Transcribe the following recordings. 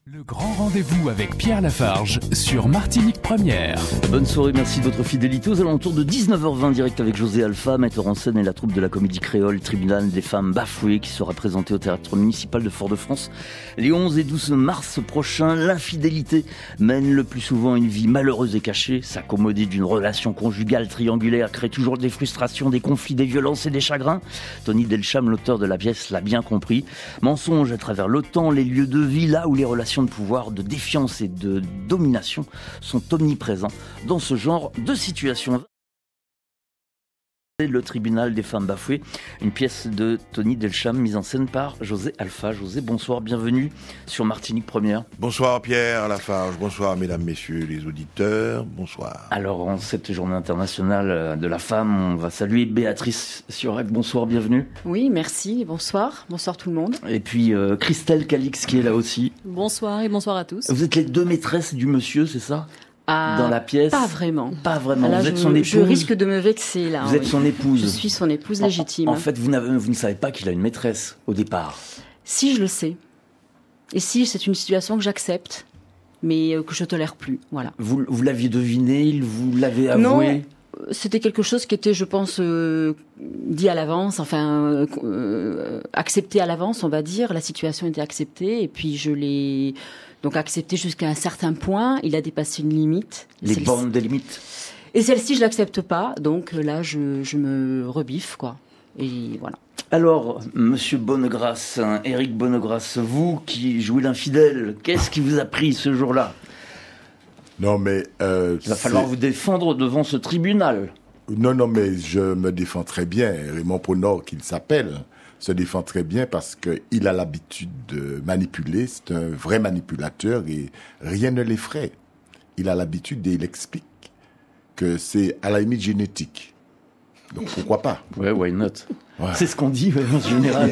Le grand rendez-vous avec Pierre Lafarge sur Martinique Première. Bonne soirée, merci de votre fidélité. Aux alentours de 19h20, direct avec José Alpha, metteur en scène et la troupe de la comédie créole Tribunal des femmes bafouées qui sera présentée au théâtre municipal de Fort-de-France les 11 et 12 mars prochains. L'infidélité mène le plus souvent une vie malheureuse et cachée. S'accommoder d'une relation conjugale triangulaire crée toujours des frustrations, des conflits, des violences et des chagrins. Tony Delcham, l'auteur de la pièce, l'a bien compris. Mensonge à travers le temps, les lieux de vie, là où les relations de pouvoir, de défiance et de domination sont omniprésents dans ce genre de situation. Le tribunal des femmes bafouées, une pièce de Tony Delcham mise en scène par José Alpha. José, bonsoir, bienvenue sur Martinique Première. Bonsoir Pierre Lafarge, bonsoir mesdames, messieurs les auditeurs, bonsoir. Alors en cette journée internationale de la femme, on va saluer Béatrice Siorac, bonsoir, bienvenue. Oui, merci, bonsoir tout le monde. Et puis Christelle Calix qui est là aussi. Bonsoir et bonsoir à tous. Vous êtes les deux maîtresses du monsieur, c'est ça ? Dans la pièce? Pas vraiment. Pas vraiment. Là, vous êtes son épouse. Je risque de me vexer là. Vous êtes son épouse. Je suis son épouse légitime. En fait, vous ne savez pas qu'il a une maîtresse au départ. Si, je le sais. Et si, c'est une situation que j'accepte, mais que je tolère plus. Voilà. Vous l'aviez deviné, vous l'avez avoué? Non, c'était quelque chose qui était, je pense, dit à l'avance, enfin accepté à l'avance, on va dire. La situation était acceptée, et puis je l'ai donc accepté jusqu'à un certain point. Il a dépassé une limite. Les bornes des limites. Et celle-ci, je l'accepte pas. Donc là, je me rebiffe, quoi. Et voilà. Alors, monsieur Bonnegrasse, Éric Bonnegrasse, vous qui jouez l'infidèle, qu'est-ce qui vous a pris ce jour-là? Non, mais il va falloir vous défendre devant ce tribunal. Non, mais je me défends très bien. Raymond Ponor, qu'il s'appelle, se défend très bien parce qu'il a l'habitude de manipuler. C'est un vrai manipulateur et rien ne l'effraie. Il a l'habitude et il explique que c'est à la limite génétique. Donc pourquoi pas? Ouais, why not? Ouais. C'est ce qu'on dit en général.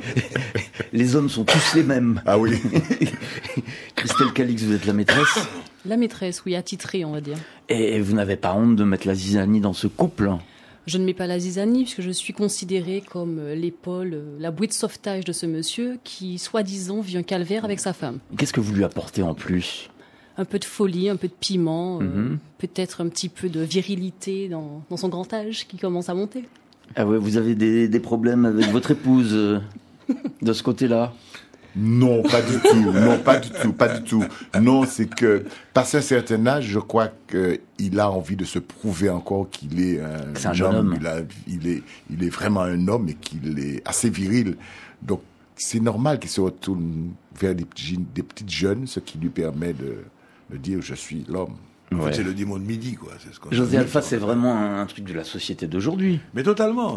Les hommes sont tous les mêmes. Ah oui. Christelle Calix, vous êtes la maîtresse? La maîtresse, oui, attitrée, on va dire. Et vous n'avez pas honte de mettre la zizanie dans ce couple? Je ne mets pas la zizanie, puisque je suis considérée comme l'épaule, la bouée de sauvetage de ce monsieur qui, soi-disant, vit un calvaire avec sa femme. Qu'est-ce que vous lui apportez en plus? Un peu de folie, un peu de piment, peut-être un petit peu de virilité dans son grand âge qui commence à monter. Ah ouais, vous avez des problèmes avec votre épouse de ce côté-là? Non, pas du tout. Non, pas du tout. Non, c'est que, passé un certain âge, je crois qu'il a envie de se prouver encore qu'il est un homme. Il est vraiment un homme et qu'il est assez viril. Donc, c'est normal qu'il se retourne vers des petites jeunes, ce qui lui permet de dire « je suis l'homme ». Ouais. En fait, c'est le démon de midi, quoi. C'est ce qu'on José Alpha, c'est vraiment un truc de la société d'aujourd'hui. Mais totalement.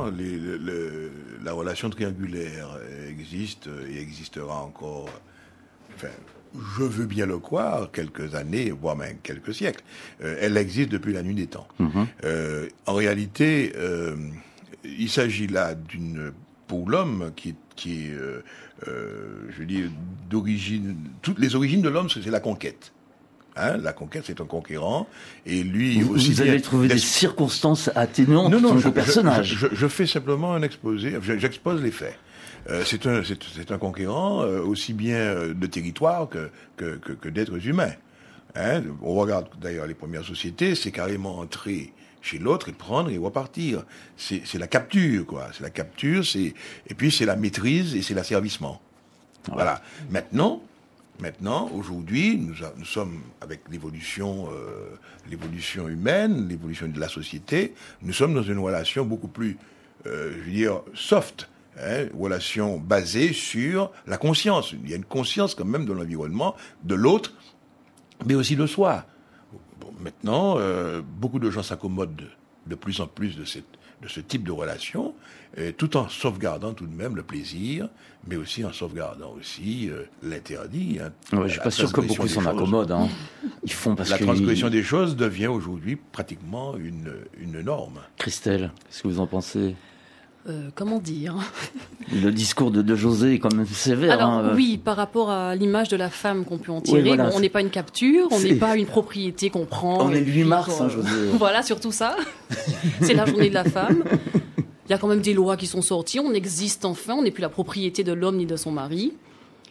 La relation triangulaire existe et existera encore. Enfin, je veux bien le croire, quelques années, voire même quelques siècles. Elle existe depuis la nuit des temps. En réalité, il s'agit là pour l'homme qui est, je veux dire, d'origine. Toutes les origines de l'homme, c'est la conquête. La conquête, c'est un conquérant, et lui aussi. Vous avez trouvé des circonstances atténuantes au personnage. Je fais simplement un exposé, j'expose les faits. C'est un conquérant aussi bien de territoire que d'êtres humains. On regarde d'ailleurs les premières sociétés, c'est carrément entrer chez l'autre et prendre et repartir. C'est la capture, quoi. C'est la capture, et puis c'est la maîtrise et c'est l'asservissement. Voilà. Maintenant, aujourd'hui, nous sommes avec l'évolution humaine, l'évolution de la société, nous sommes dans une relation beaucoup plus, je veux dire, soft, relation basée sur la conscience. Il y a une conscience quand même de l'environnement, de l'autre, mais aussi de soi. Bon, maintenant, beaucoup de gens s'accommodent de plus en plus de ce type de relation, tout en sauvegardant tout de même le plaisir, mais aussi en sauvegardant aussi l'interdit. Ouais, je suis pas sûr que beaucoup s'en accommodent. Ils font parce que la transgression des choses devient aujourd'hui pratiquement une norme. Christelle, qu'est-ce que vous en pensez? Comment dire? Le discours de José est quand même sévère. Alors oui, par rapport à l'image de la femme qu'on peut en tirer, oui, voilà, on n'est pas une capture, on n'est pas une propriété qu'on prend. On est le 8 mars, José. Voilà, surtout ça. C'est la journée de la femme. Il y a quand même des lois qui sont sorties, on existe enfin, on n'est plus la propriété de l'homme ni de son mari.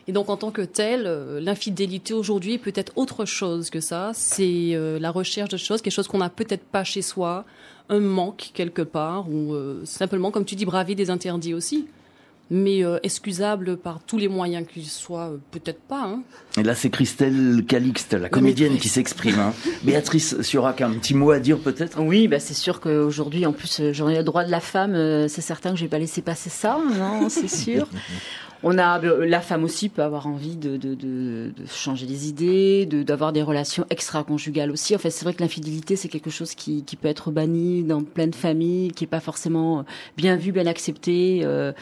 Et donc, en tant que tel, l'infidélité aujourd'hui peut être autre chose que ça. C'est la recherche de choses, quelque chose qu'on n'a peut-être pas chez soi, un manque quelque part, ou simplement, comme tu dis, braver des interdits aussi. Mais excusable par tous les moyens qu'ils soient, peut-être pas. Hein. Et là, c'est Christelle Calixte, la comédienne, qui s'exprime. Hein. Béatrice Surac, un petit mot à dire peut-être ? Oui, c'est sûr qu'aujourd'hui, en plus, j'en ai le droit de la femme. C'est certain que je vais pas laisser passer ça, non, c'est sûr. La femme aussi peut avoir envie de changer les idées, d'avoir des relations extra-conjugales aussi. En fait, c'est vrai que l'infidélité, c'est quelque chose qui peut être banni dans plein de familles, qui est pas forcément bien vu, bien accepté.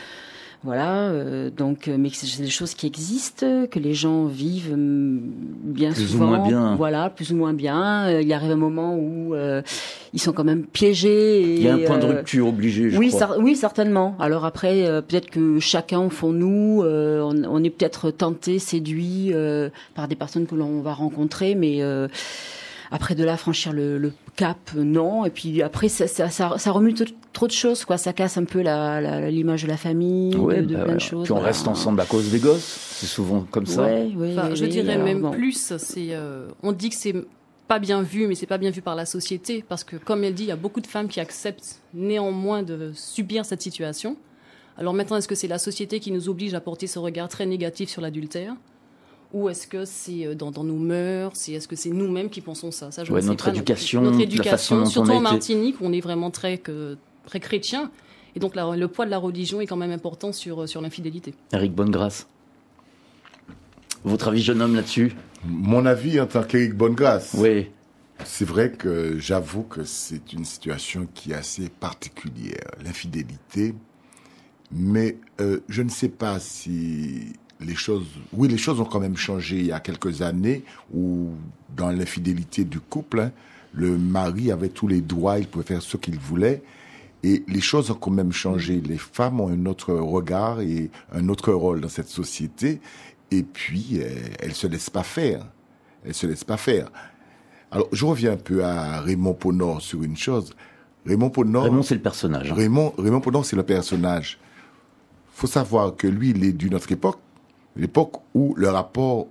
Donc, mais c'est des choses qui existent, que les gens vivent bien plus souvent. Plus ou moins bien. Voilà, plus ou moins bien. Il arrive un moment où ils sont quand même piégés. Et, il y a un point de rupture obligé, je crois. Oui, certainement. Alors après, peut-être que chacun, au fond de nous, on est peut-être tenté, séduit par des personnes que l'on va rencontrer, mais après de là, franchir le cap, non. Et puis après, ça remue trop de choses, quoi. Ça casse un peu l'image de la famille, de plein de choses. Puis on reste ensemble à cause des gosses. C'est souvent comme ça. Je dirais même plus. On dit que c'est pas bien vu, mais c'est pas bien vu par la société, parce que, comme elle dit, il y a beaucoup de femmes qui acceptent néanmoins de subir cette situation. Alors maintenant, est-ce que c'est la société qui nous oblige à porter ce regard très négatif sur l'adultère ? Ou est-ce que c'est dans nos mœurs, est-ce que c'est nous-mêmes qui pensons ça, je ne sais notre pas. Éducation, la façon dont surtout en Martinique, où on est vraiment très chrétien, et donc le poids de la religion est quand même important sur l'infidélité. Éric Bonnegrâce, votre avis, jeune homme, là-dessus ? Mon avis en tant qu'Éric Bonnegrâce. Oui. C'est vrai que j'avoue que c'est une situation qui est assez particulière, l'infidélité, mais je ne sais pas si... les choses ont quand même changé il y a quelques années, où dans l'infidélité du couple, le mari avait tous les droits, il pouvait faire ce qu'il voulait, et les choses ont quand même changé. Les femmes ont un autre regard et un autre rôle dans cette société, et puis elles se laissent pas faire. Alors, je reviens un peu à Raymond Ponor sur une chose. Raymond, c'est le personnage. Raymond Ponor, c'est le personnage. Faut savoir que lui, il est d'une autre époque, l'époque où le rapport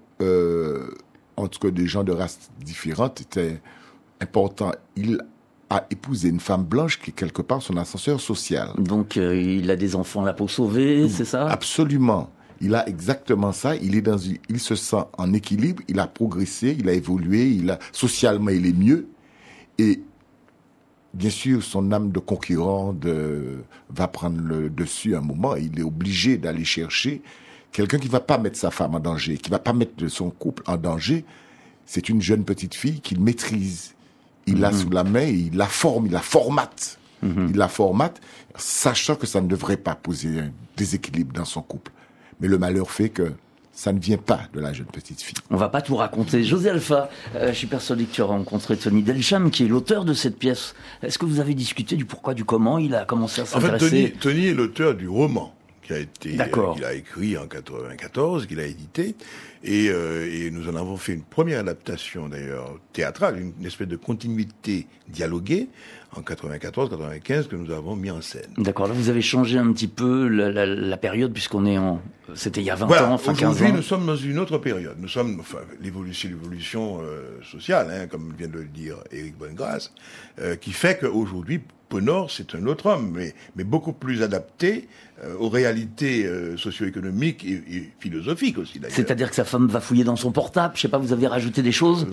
entre des gens de races différentes était important. Il a épousé une femme blanche qui est quelque part son ascenseur social. Donc il a des enfants là pour sauver, c'est ça ? Absolument. Il a exactement ça. Il se sent en équilibre. Il a progressé, il a évolué. Socialement, il est mieux. Et bien sûr, son âme de concurrent va prendre le dessus à un moment. Il est obligé d'aller chercher quelqu'un qui va pas mettre sa femme en danger, qui va pas mettre son couple en danger. C'est une jeune petite fille qu'il maîtrise. Il l'a sous la main, il la forme, il la formate. Il la formate, sachant que ça ne devrait pas poser un déséquilibre dans son couple. Mais le malheur fait que ça ne vient pas de la jeune petite fille. On va pas tout raconter. José Alpha, je suis persuadé que tu as rencontré Tony Delcham, qui est l'auteur de cette pièce. Est-ce que vous avez discuté du pourquoi, du comment il a commencé à s'intéresser ? En fait, Tony est l'auteur du roman qu'il a écrit en 94, qu'il a édité, et nous en avons fait une première adaptation d'ailleurs théâtrale, une espèce de continuité dialoguée en 94-95 que nous avons mis en scène. D'accord, là vous avez changé un petit peu la période puisqu'on est c'était il y a 20 ans, enfin 15 ans. Aujourd'hui nous sommes dans une autre période. Nous sommes, l'évolution sociale, comme vient de le dire Éric Bonnegrâce, qui fait qu'aujourd'hui Ponor, c'est un autre homme, mais beaucoup plus adapté aux réalités socio-économiques et philosophiques aussi, d'ailleurs. C'est-à-dire que sa femme va fouiller dans son portable, je sais pas, vous avez rajouté des choses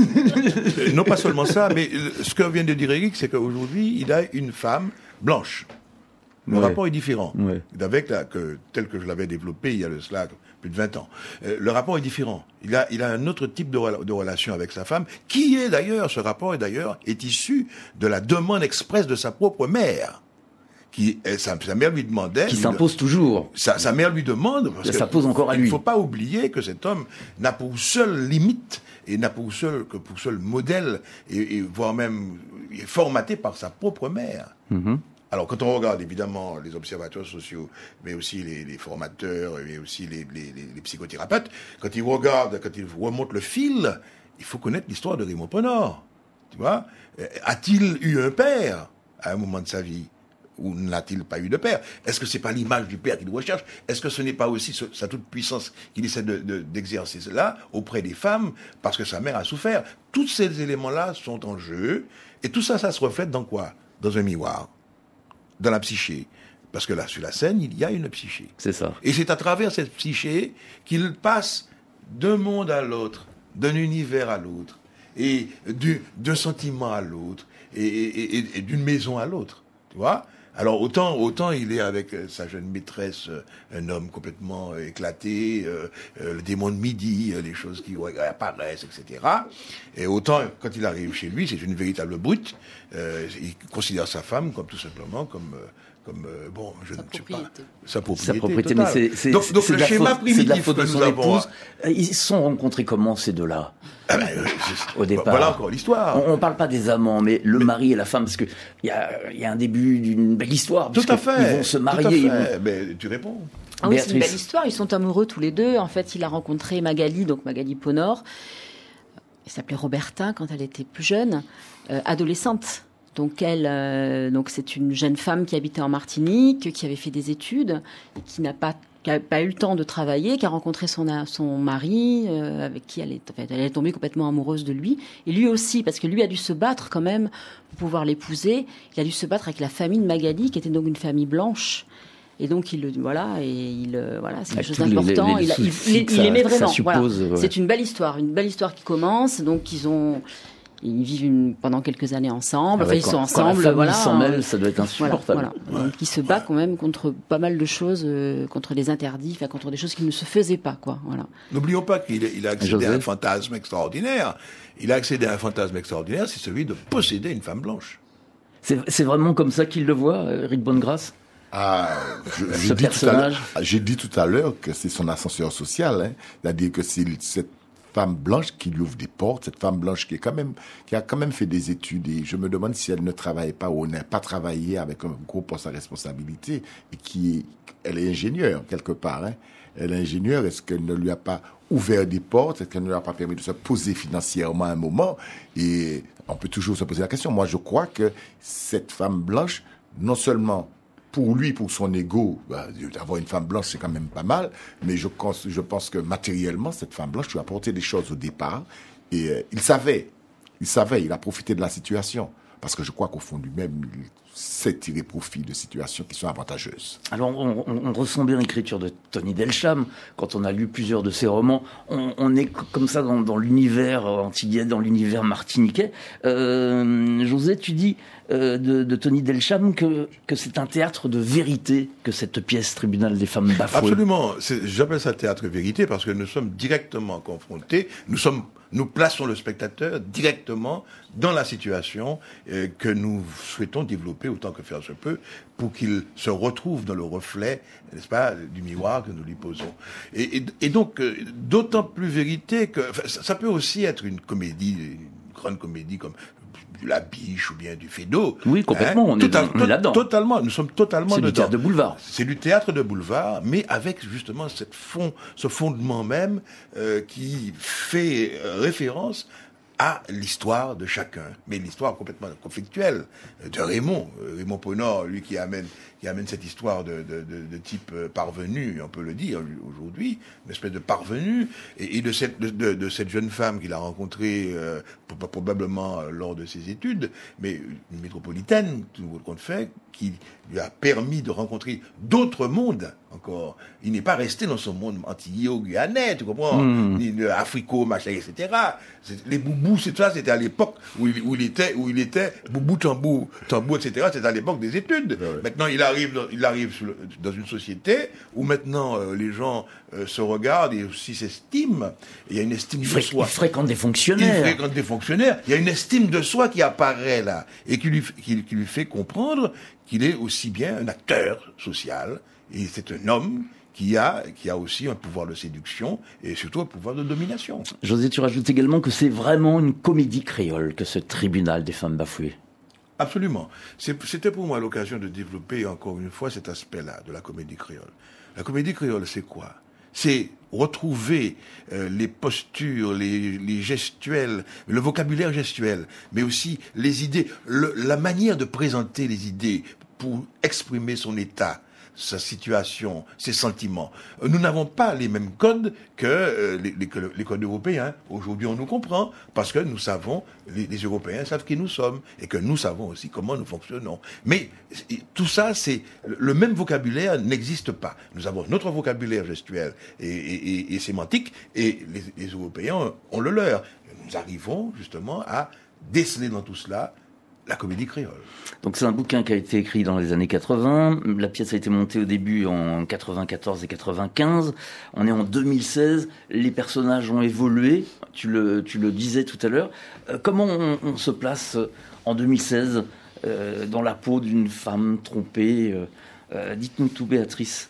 Non, pas seulement ça, mais ce que vient de dire Éric, c'est qu'aujourd'hui, il a une femme blanche. Le rapport est différent. Tel que je l'avais développé il y a de cela plus de 20 ans. Le rapport est différent. Il a un autre type de relation avec sa femme, qui est d'ailleurs, ce rapport est issu de la demande expresse de sa propre mère. Sa mère lui demandait... Qui s'impose toujours. Sa mère lui demande... Parce ça pose encore à lui. Il ne faut pas oublier que cet homme n'a pour seule limite, et n'a pour seul modèle, et voire même est formaté par sa propre mère. Alors, quand on regarde, évidemment, les observateurs sociaux, mais aussi les formateurs, mais aussi les psychothérapeutes, quand ils remontent le fil, il faut connaître l'histoire de Raymond Ponor. Tu vois ? A-t-il eu un père à un moment de sa vie ? ou n'a-t-il pas eu de père? Est-ce que c'est pas l'image du père qu'il recherche? Est-ce que ce n'est pas aussi sa toute puissance qu'il essaie d'exercer cela auprès des femmes parce que sa mère a souffert? Tous ces éléments-là sont en jeu, et tout ça, ça se reflète dans quoi? Dans un miroir, dans la psyché. Parce que là, sur la scène, il y a une psyché. C'est ça. Et c'est à travers cette psyché qu'il passe d'un monde à l'autre, d'un univers à l'autre, et d'un sentiment à l'autre, et d'une maison à l'autre. Tu vois? Alors autant il est avec sa jeune maîtresse, un homme complètement éclaté, le démon de midi, les choses qui apparaissent, etc. Et autant quand il arrive chez lui, c'est une véritable brute. Il considère sa femme comme tout simplement comme bon, je ne sais pas, sa propriété totale. Mais c'est donc le schéma primitif que nous avons. Ils se sont rencontrés comment, ces deux-là? Au départ. Voilà encore l'histoire. On parle pas des amants, mais le mari et la femme, parce que il y a un début d'une belle histoire. Tout à fait. Ils vont se marier. Mais tu réponds. Ah oui, c'est une belle histoire. Ils sont amoureux tous les deux. En fait, il a rencontré Magali, donc Magali Ponor. Elle s'appelait Roberta quand elle était plus jeune, adolescente. Donc donc c'est une jeune femme qui habitait en Martinique, qui avait fait des études et qui n'a pas eu le temps de travailler, qui a rencontré son mari, avec qui elle est tombée complètement amoureuse de lui. Et lui aussi, parce que lui a dû se battre quand même pour pouvoir l'épouser. Il a dû se battre avec la famille de Magali, qui était donc une famille blanche. Et donc c'est quelque chose d'important. Il aimait vraiment. Voilà. Ouais. C'est une belle histoire qui commence. Donc ils vivent pendant quelques années ensemble. Ils sont ensemble. Quand la famille s'en mêle, ça doit être insupportable. Voilà. Donc, il se bat quand même contre pas mal de choses, contre les interdits, contre des choses qui ne se faisaient pas, quoi. Voilà. N'oublions pas qu'il a accédé à un fantasme extraordinaire. Il a accédé à un fantasme extraordinaire, c'est celui de posséder une femme blanche. C'est vraiment comme ça qu'il le voit, Eric Bonnegrâce? J'ai dit tout à l'heure que c'est son ascenseur social, hein. C'est-à-dire que c'est cette femme blanche qui lui ouvre des portes, cette femme blanche qui a quand même fait des études, et je me demande si elle ne travaille pas ou n'a pas travaillé avec un gros poste à responsabilité, et elle est ingénieure quelque part, hein. Elle est ingénieure, est-ce qu'elle ne lui a pas ouvert des portes, est-ce qu'elle ne lui a pas permis de se poser financièrement à un moment? Et on peut toujours se poser la question. Moi, je crois que cette femme blanche, non seulement pour lui, pour son ego, d'avoir une femme blanche, c'est quand même pas mal. Mais je pense que matériellement, cette femme blanche lui a apporté des choses au départ. Et il savait, il a profité de la situation. Parce que je crois qu'au fond de lui-même, il sait tirer profit de situations qui sont avantageuses. Alors, on ressent bien l'écriture de Tony Delcham. Quand on a lu plusieurs de ses romans, on est comme ça dans l'univers antillais, dans l'univers martiniquais. José, tu dis de Tony Delcham que c'est un théâtre de vérité, que cette pièce Tribunal des femmes bafouées. Absolument. J'appelle ça théâtre vérité parce que nous sommes directement confrontés. Nous plaçons le spectateur directement dans la situation que nous souhaitons développer autant que faire se peut pour qu'il se retrouve dans le reflet, n'est-ce pas, du miroir que nous lui posons. Et donc, d'autant plus vérité que ça peut aussi être une comédie, une grande comédie comme La Biche ou bien du Feydeau. Oui, complètement, on est là-dedans. Totalement, nous sommes totalement dedans. C'est du théâtre de boulevard. C'est du théâtre de boulevard, mais avec justement ce fondement même qui fait référence à l'histoire de chacun, mais l'histoire complètement conflictuelle de Raymond Ponor, lui qui amène cette histoire de type parvenu, on peut le dire aujourd'hui, une espèce de parvenu, et de cette jeune femme qu'il a rencontrée probablement lors de ses études, mais une métropolitaine, tout le compte fait, qui lui a permis de rencontrer d'autres mondes encore. Il n'est pas resté dans son monde antillais-guyanais, tu comprends, ni africo, machin, etc. Les boubous, c'était à l'époque où il était boubou, tambour, etc. C'était à l'époque des études. Ouais. Maintenant, il arrive dans une société où maintenant les gens se regardent et aussi s'estiment. Il y a une estime de soi. Il fréquente des fonctionnaires. Il y a une estime de soi qui apparaît là et qui lui fait comprendre qu'il est aussi bien un acteur social, et c'est un homme qui a aussi un pouvoir de séduction et surtout un pouvoir de domination. José, tu rajoutes également que c'est vraiment une comédie créole que ce Tribunal des femmes bafouées. Absolument. C'était pour moi l'occasion de développer encore une fois cet aspect-là de la comédie créole. La comédie créole, c'est quoi? c'est retrouver les postures, les gestuels, le vocabulaire gestuel, mais aussi les idées, la manière de présenter les idées pour exprimer son état, sa situation, ses sentiments. Nous n'avons pas les mêmes codes que les codes européens. Aujourd'hui, on nous comprend parce que nous savons, les Européens savent qui nous sommes et que nous savons aussi comment nous fonctionnons. Mais tout ça, c'est le même vocabulaire n'existe pas. Nous avons notre vocabulaire gestuel et sémantique et les Européens ont le leur. Nous arrivons justement à déceler dans tout cela la comédie créole. Donc c'est un bouquin qui a été écrit dans les années 80. La pièce a été montée au début en 94 et 95. On est en 2016. Les personnages ont évolué. Tu le disais tout à l'heure. Comment on se place en 2016 dans la peau d'une femme trompée Dites-nous tout, Béatrice.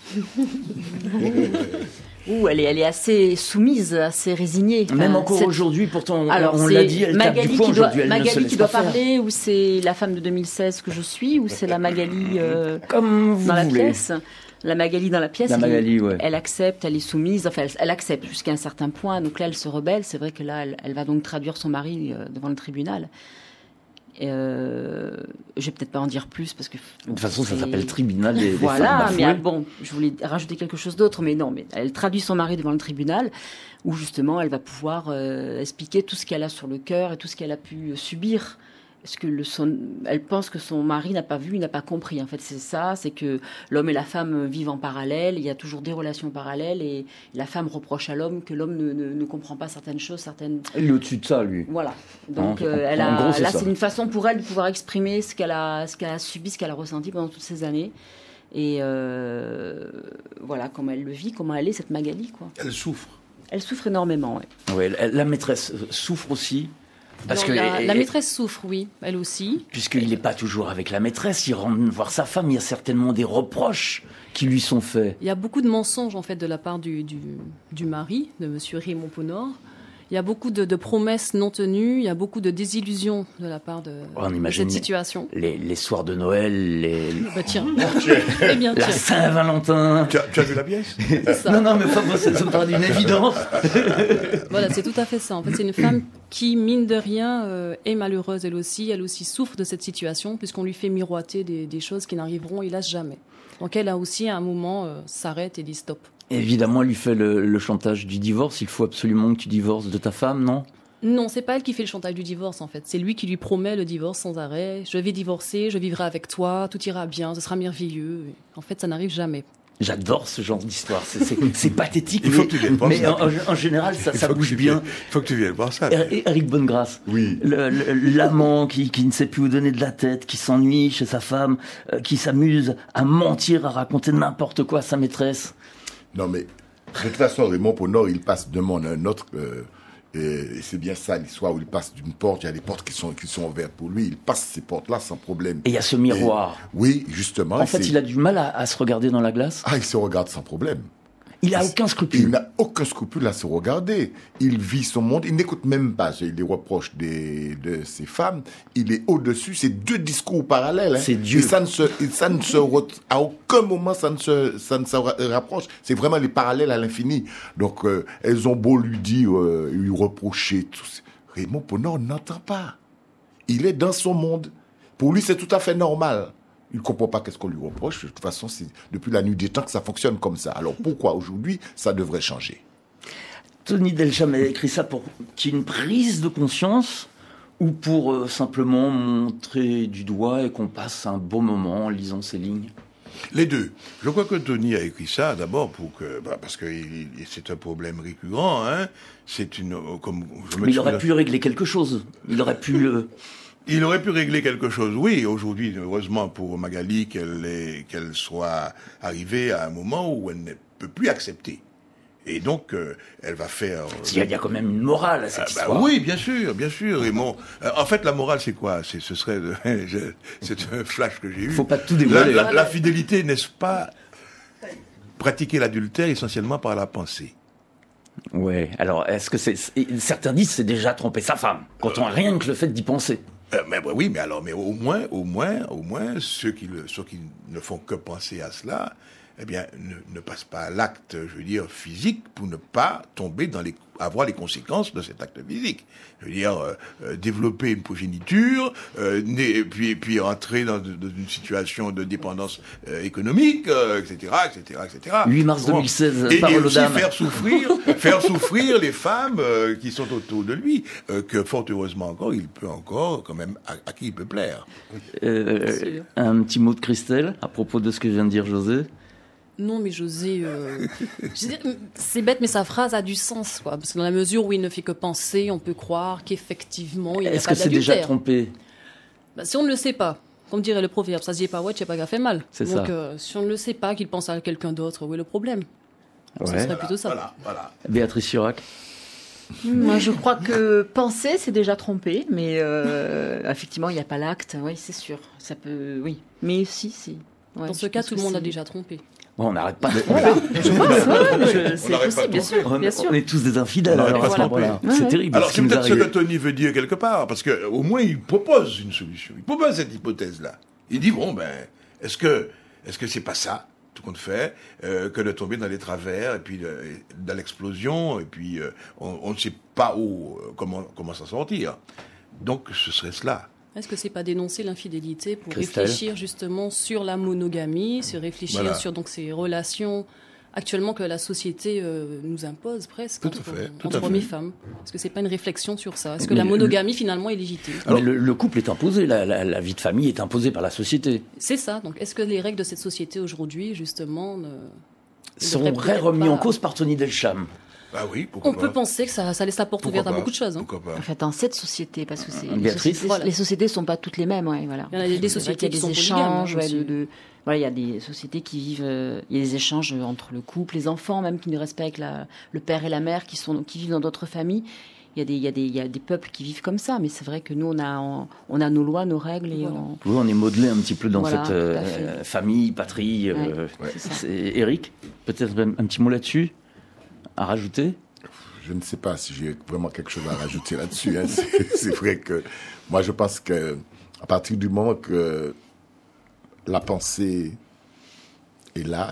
Elle est assez soumise, assez résignée. Même encore aujourd'hui, pourtant, on l'a dit, elle tape du poing aujourd'hui. Magali qui doit parler, ou c'est la femme de 2016 que je suis, ou c'est la Magali comme vous dans la voulez. pièce. La Magali dans la pièce, ouais. Elle accepte, elle est soumise, enfin elle accepte jusqu'à un certain point, donc là elle se rebelle, c'est vrai que là elle va donc traduire son mari devant le tribunal. Je vais peut-être pas en dire plus parce que de toute façon ça s'appelle tribunal des voilà, femmes mais bon, je voulais rajouter quelque chose d'autre, mais non, mais elle traduit son mari devant le tribunal où justement elle va pouvoir expliquer tout ce qu'elle a sur le cœur et tout ce qu'elle a pu subir. Parce que elle pense que son mari n'a pas vu, il n'a pas compris. En fait, c'est ça, c'est que l'homme et la femme vivent en parallèle, il y a toujours des relations parallèles, et la femme reproche à l'homme que l'homme ne comprend pas certaines choses, Il est au-dessus de ça, lui. Voilà. Donc, c'est une façon pour elle de pouvoir exprimer ce qu'elle a subi, ce qu'elle a ressenti pendant toutes ces années. Et voilà, comment elle le vit, comment elle est, cette Magali, quoi. Elle souffre. Elle souffre énormément, oui. Ouais, la maîtresse souffre aussi. Parce que la maîtresse souffre, oui, elle aussi. Puisqu'il n'est pas toujours avec la maîtresse, il rentre voir sa femme, il y a certainement des reproches qui lui sont faits. Il y a beaucoup de mensonges, en fait, de la part du mari, de M. Raymond Ponor. Il y a beaucoup de promesses non tenues, il y a beaucoup de désillusions de la part de cette situation. Les soirs de Noël, Bah tiens, la Saint-Valentin. Tu as vu la pièce? Non, mais pas moi, ça me paraît d'une évidence. Voilà, c'est tout à fait ça. En fait, c'est une femme qui, mine de rien, est malheureuse elle aussi souffre de cette situation, puisqu'on lui fait miroiter des choses qui n'arriveront, hélas, jamais. Donc elle a aussi, à un moment, s'arrête et dit stop. Évidemment, elle lui fait le chantage du divorce. Il faut absolument que tu divorces de ta femme, non? Non, c'est pas elle qui fait le chantage du divorce, en fait. C'est lui qui lui promet le divorce sans arrêt. Je vais divorcer, je vivrai avec toi, tout ira bien, ce sera merveilleux. En fait, ça n'arrive jamais. J'adore ce genre d'histoire. C'est pathétique. Il faut que tu viennes voir ça. En général, ça bouge bien. Il faut que tu viennes voir ça. Éric Bonnegrâce. Oui. L'amant qui ne sait plus où donner de la tête, qui s'ennuie chez sa femme, qui s'amuse à mentir, à raconter n'importe quoi à sa maîtresse. Non, mais de toute façon, Raymond Ponor, il passe d'un monde à un autre. Et c'est bien ça l'histoire où il passe d'une porte. Il y a des portes qui sont ouvertes pour lui. Il passe ces portes-là sans problème. Et il y a ce miroir. Oui, justement. En fait, il a du mal à se regarder dans la glace. Ah, il se regarde sans problème. Il n'a aucun scrupule. Il n'a aucun scrupule à se regarder. Il vit son monde. Il n'écoute même pas les reproches de ses femmes. Il est au-dessus. C'est deux discours parallèles. Hein. C'est Dieu. Et à aucun moment, ça ne se rapproche. C'est vraiment les parallèles à l'infini. Donc, elles ont beau lui dire, lui reprocher tout. Raymond Ponor n'entend pas. Il est dans son monde. Pour lui, c'est tout à fait normal. Il ne comprend pas qu'est-ce qu'on lui reproche. De toute façon, c'est depuis la nuit des temps que ça fonctionne comme ça. Alors pourquoi aujourd'hui, ça devrait changer? Tony Delcham a écrit ça pour qu'il y ait une prise de conscience ou pour simplement montrer du doigt et qu'on passe un beau moment en lisant ces lignes? Les deux. Je crois que Tony a écrit ça d'abord parce que c'est un problème récurrent. Hein. Mais il aurait pu régler quelque chose. Il aurait pu... Il aurait pu régler quelque chose, oui, aujourd'hui, heureusement pour Magali, qu'elle soit arrivée à un moment où elle ne peut plus accepter. Et donc, elle va faire... Il y a quand même une morale à cette histoire. Oui, bien sûr, Raymond. En fait, la morale, c'est quoi? C'est un flash que j'ai eu. Faut pas tout dévoiler. La fidélité, n'est-ce pas pratiquer l'adultère essentiellement par la pensée? Ouais. Alors, est-ce que certains disent c'est déjà tromper sa femme, quand on a rien que le fait d'y penser. Oui, mais au moins, ceux qui ne font que penser à cela, eh bien, ne passe pas à l'acte, je veux dire, physique pour ne pas tomber avoir les conséquences de cet acte physique. Je veux dire, développer une progéniture, puis rentrer dans une situation de dépendance économique, etc., etc., etc. 8 mars 2016, et parole aux aussi dames. faire souffrir les femmes qui sont autour de lui, que fort heureusement encore, il peut encore, quand même, à qui il peut plaire. Un petit mot de Christelle à propos de ce que vient de dire José. Non, mais José, c'est bête, mais sa phrase a du sens, quoi. Parce que dans la mesure où il ne fait que penser, on peut croire qu'effectivement, il n'y a pas d'adultère. Est-ce que c'est déjà trompé? Si on ne le sait pas, comme dirait le proverbe, ça se dit pas ouais, tu sais pas qu'elle fait mal. C'est donc, ça. Si on ne le sait pas, qu'il pense à quelqu'un d'autre, où est le problème? Ce serait plutôt ça. Voilà. Béatrice Chirac. Moi, je crois que penser, c'est déjà tromper, mais effectivement, il n'y a pas l'acte. Oui, c'est sûr. Ça peut, oui. Mais si. Ouais, dans ce cas, tout le monde a déjà trompé. Bon, on n'arrête pas de Voilà. C'est possible, bien sûr. On est tous des infidèles alors à ce moment-là. C'est terrible. Alors, ce c'est qui nous peut-être ce arrive. que Tony veut dire quelque part, parce que au moins il propose une solution. Il propose cette hypothèse-là. Il dit bon, est-ce que c'est pas ça tout compte fait que de tomber dans les travers et puis dans l'explosion et puis on ne sait pas comment s'en sortir. Donc ce serait cela. Est-ce que c'est pas dénoncer l'infidélité pour Christelle. réfléchir justement sur la monogamie, se réfléchir sur donc ces relations actuellement que la société nous impose presque Tout à fait. entre hommes et femmes? Est-ce que c'est pas une réflexion sur ça? Est-ce que la monogamie finalement est légitime? Mais le couple est imposé, la vie de famille est imposée par la société. C'est ça. Donc est-ce que les règles de cette société aujourd'hui justement Sont devraient remis pas- en cause par Tony Delcham. Ah oui, pourquoi On pas. peut penser que ça laisse la porte Pourquoi ouverte à pas. beaucoup de choses. Pourquoi pas. En fait, dans cette société, parce que Béatrice. les sociétés sont pas toutes les mêmes, ouais, voilà. Il y en a des C'est vrai sociétés qu'il y a qui des sont polygames, échanges, hein, aussi. voilà, il y a des sociétés qui vivent, il y a des échanges entre le couple, les enfants même qui ne restent pas avec le père et la mère, qui vivent dans d'autres familles. Il y a des peuples qui vivent comme ça, mais c'est vrai que nous on a nos lois, nos règles et Voilà. Oui, on est modelé un petit peu dans Voilà, cette tout à fait. famille, patrie. c'est ça. C'est Eric, peut-être un petit mot là-dessus à rajouter. Je ne sais pas si j'ai vraiment quelque chose à rajouter là-dessus. Hein. C'est vrai que moi, je pense que à partir du moment que la pensée est là,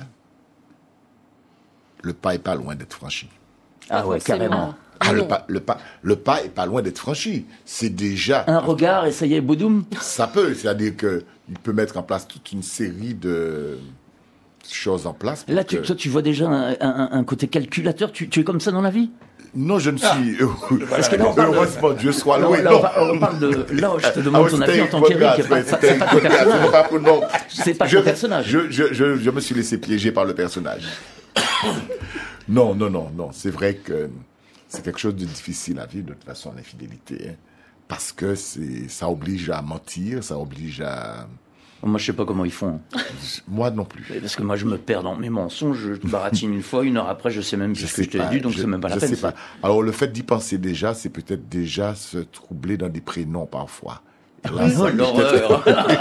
le pas est pas loin d'être franchi. Ah ouais, forcément. carrément. Ah, Non. le pas est pas loin d'être franchi. C'est déjà Un regard et ça y est, Boudoum. ça peut, c'est-à-dire que il peut mettre en place toute une série de choses en place. pour Là, que- toi, tu vois déjà un côté calculateur. Tu es comme ça dans la vie? Non, je ne suis. Parce que là, on parle de- Heureusement, Dieu soit Non, loué. là, Non. on parle de. Là, je te Ah demande oui, ton c'était avis en une tant podcast, qu'Éric. ouais, C'est c'était pas une ton podcast, personnage. c'est pas pour- non. C'est pas ton personnage. Je me suis laissé piéger par le personnage. Non. C'est vrai que c'est quelque chose de difficile à vivre de toute façon, l'infidélité. Hein. Parce que ça oblige à mentir, ça oblige à... Moi, je sais pas comment ils font. Moi non plus. Parce que moi, je me perds dans mes mensonges. Je te baratine une fois, une heure après, je sais même plus ce que je t'ai dit, donc c'est même pas la peine. sais pas. Alors, le fait d'y penser déjà, c'est peut-être déjà se troubler dans des prénoms parfois. Et là, Oh, ça- l'horreur.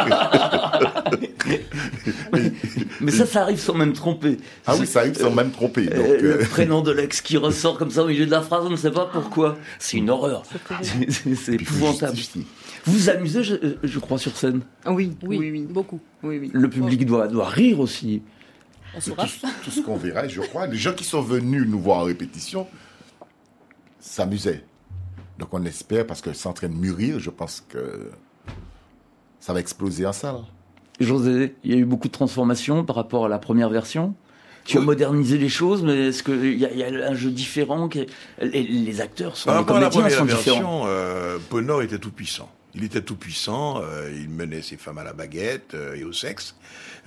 Mais ça arrive sans même tromper. Ah oui, ça arrive sans même tromper. Donc, Le prénom de l'ex qui ressort comme ça au milieu de la phrase, on ne sait pas pourquoi. C'est une horreur. C'est puis faut épouvantable. justifier. Vous vous amusez, je crois, sur scène. Oui, Oui, beaucoup. oui. Le public doit rire aussi. On se Mais rassure. tout ce qu'on verra, je crois, les gens qui sont venus nous voir en répétition s'amusaient. Donc on espère, parce que c'est en train de mûrir, je pense que ça va exploser en salle. José, il y a eu beaucoup de transformations par rapport à la première version. Tu as Oui. modernisé les choses, mais est-ce qu'il y a un jeu différent les acteurs sont, Par les rapport à la comédiens première sont différents. version, Ponor était tout puissant. Il était tout puissant, il menait ses femmes à la baguette et au sexe.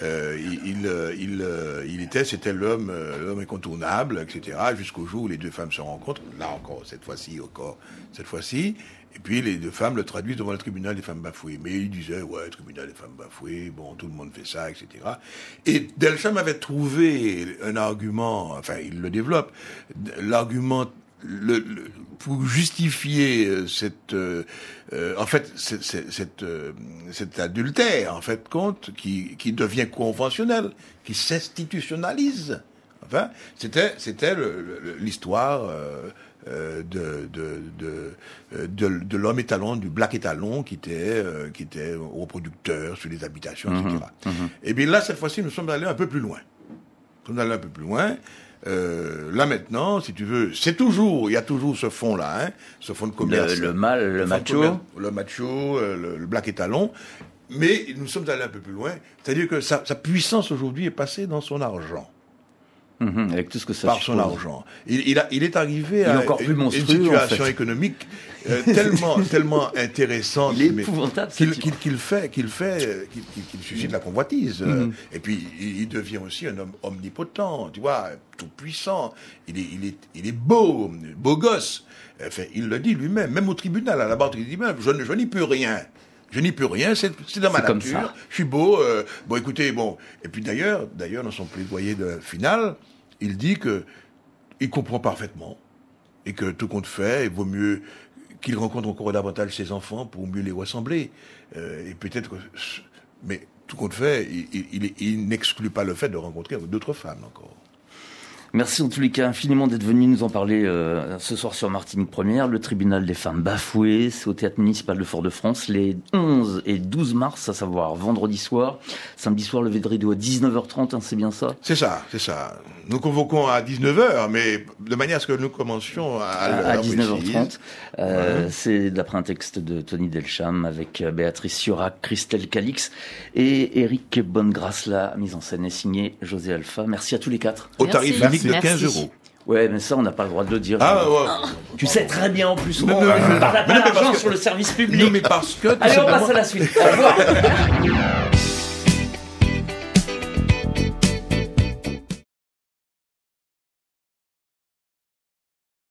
C'était l'homme incontournable, etc. Jusqu'au jour où les deux femmes se rencontrent. Là encore, cette fois-ci. Et puis les deux femmes le traduisent devant le tribunal des femmes bafouées. Mais il disait, ouais, tribunal des femmes bafouées, bon, tout le monde fait ça, etc. Et Delcham avait trouvé un argument, enfin, il le développe, l'argument pour justifier cet adultère, en fait, compte, qui devient conventionnel, qui s'institutionnalise. Enfin, c'était l'histoire de l'homme étalon, du black étalon, qui était reproducteur sur les habitations, etc. Et bien là, cette fois-ci, nous sommes allés un peu plus loin. sommes allés un peu plus loin. Là maintenant, si tu veux, il y a toujours ce fond-là, ce fond de commerce. Le macho. Le macho, le black étalon. Mais nous sommes allés un peu plus loin. C'est-à-dire que sa puissance aujourd'hui est passée dans son argent. Avec tout ce que ça par son argent. Il est arrivé à une situation économique tellement intéressante, il est épouvantable, qu'il suscite la convoitise. Et puis il devient aussi un homme omnipotent, tu vois, tout puissant. Il est beau gosse. Enfin, il le dit lui-même, même au tribunal, à la barre, il dit même, je n'y peux rien. Je n'y peux rien, c'est dans ma nature. Je suis beau. Écoutez, Et puis d'ailleurs, dans son plaidoyer final, il dit que il comprend parfaitement et que tout compte fait, il vaut mieux qu'il rencontre encore davantage ses enfants pour mieux les ressembler. Et peut-être, mais tout compte fait, il n'exclut pas le fait de rencontrer d'autres femmes encore. Merci en tous les cas infiniment d'être venu nous en parler ce soir sur Martinique Première. Le tribunal des femmes bafouées, c'est au théâtre municipal de Fort-de-France les 11 et 12 mars, à savoir vendredi soir. Samedi soir, lever de rideau à 19h30, c'est bien ça ? C'est ça. Nous convoquons à 19h, mais de manière à ce que nous commencions à 19h30. C'est d'après un texte de Tony Delcham avec Béatrice Siorac, Christelle Calix et Éric Bonnegrâce. La mise en scène est signée José Alpha. Merci à tous les quatre. Au tarif unique de 15 €. Ouais, mais ça, on n'a pas le droit de le dire. Tu sais très bien, en plus, on parle pas d'argent sur le service public. Non, mais parce que... Allez, on passe à la suite. Au revoir.